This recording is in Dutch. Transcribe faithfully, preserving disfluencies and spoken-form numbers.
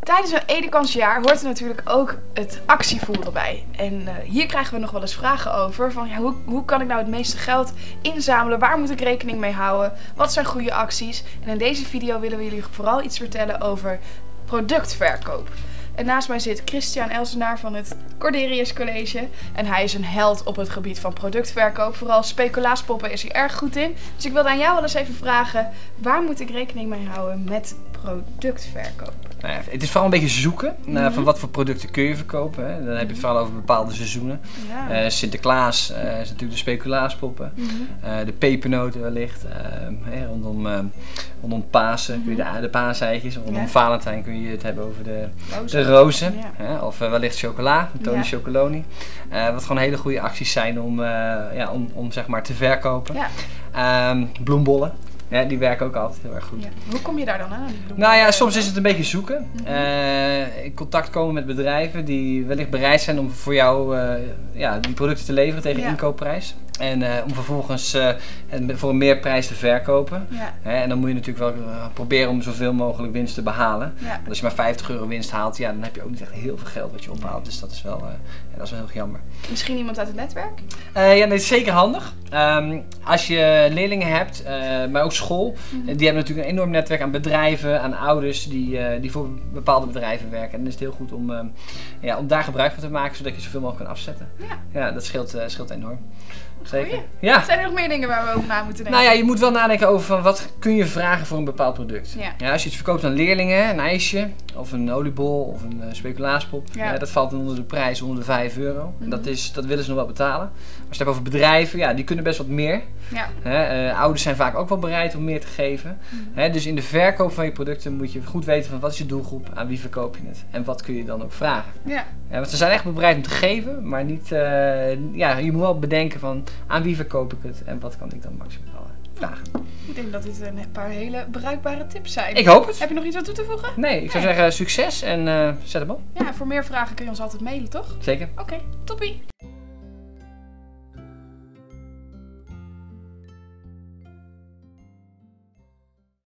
Tijdens een Edekansjaar hoort er natuurlijk ook het actievoeren bij. En uh, hier krijgen we nog wel eens vragen over. Van, ja, hoe, hoe kan ik nou het meeste geld inzamelen? Waar moet ik rekening mee houden? Wat zijn goede acties? En in deze video willen we jullie vooral iets vertellen over productverkoop. En naast mij zit Christian Elsenaar van het Corderius College. En hij is een held op het gebied van productverkoop. Vooral speculaaspoppen is hij erg goed in. Dus ik wilde aan jou wel eens even vragen, waar moet ik rekening mee houden met productverkoop? Nou ja, het is vooral een beetje zoeken naar Mm-hmm. van wat voor producten kun je verkopen. Hè. Dan heb je het vooral over bepaalde seizoenen. Ja. Uh, Sinterklaas uh, is natuurlijk de speculaaspoppen. Mm-hmm. uh, de pepernoten wellicht. Uh, hey, rondom, uh, rondom Pasen Mm-hmm. kun je de, de paaseitjes. Rondom Ja. Valentijn kun je het hebben over de Rozen. de rozen. Ja. Hè. Of uh, wellicht chocola, Tony Ja. Chocoloni. Uh, wat gewoon hele goede acties zijn om, uh, ja, om, om zeg maar te verkopen. Ja. Um, bloembollen. Ja, die werken ook altijd heel erg goed. Ja. Hoe kom je daar dan aan? Die bloemen? Nou ja, soms is het een beetje zoeken. Mm-hmm. Uh, in contact komen met bedrijven die wellicht bereid zijn om voor jou uh, ja, die producten te leveren tegen Ja. inkoopprijs. En uh, om vervolgens uh, voor een meer prijs te verkopen. Ja. Hè, en dan moet je natuurlijk wel uh, proberen om zoveel mogelijk winst te behalen. Ja. Want als je maar vijftig euro winst haalt, ja, dan heb je ook niet echt heel veel geld wat je ophaalt. Dus dat is wel, uh, ja, dat is wel heel jammer. Misschien iemand uit het netwerk? Uh, ja, dat is zeker handig. Um, als je leerlingen hebt, uh, maar ook school, Mm-hmm. die hebben natuurlijk een enorm netwerk aan bedrijven, aan ouders die, uh, die voor bepaalde bedrijven werken. En dan is het heel goed om, uh, ja, om daar gebruik van te maken, zodat je zoveel mogelijk kan afzetten. Ja. Ja, dat scheelt, uh, scheelt enorm. Zeker. Goeie. Ja. Zijn er nog meer dingen waar we over na moeten denken? Nou ja, je moet wel nadenken over van wat kun je vragen voor een bepaald product. Ja. Ja, als je het verkoopt aan leerlingen, een ijsje, of een oliebol, of een uh, speculaaspop, Ja. ja, dat valt dan onder de prijs, onder de vijf euro. Mm-hmm. En dat, is, dat willen ze nog wel betalen. Als je het hebt over bedrijven, ja, die kunnen best wat meer. Ja. Hè, uh, ouders zijn vaak ook wel bereid om meer te geven. Mm-hmm. Hè, dus in de verkoop van je producten moet je goed weten van wat is je doelgroep, aan wie verkoop je het en wat kun je dan ook vragen. Ja. Ja, want ze zijn echt bereid om te geven, maar niet, uh, ja, je moet wel bedenken van aan wie verkoop ik het en wat kan ik dan maximaal vragen. Ik denk dat dit een paar hele bruikbare tips zijn. Ik hoop het. Heb je nog iets aan toe te voegen? Nee, ik zou Nee. zeggen succes en uh, zet hem op. Ja, voor meer vragen kun je ons altijd mailen, toch? Zeker. Oké, okay, toppie.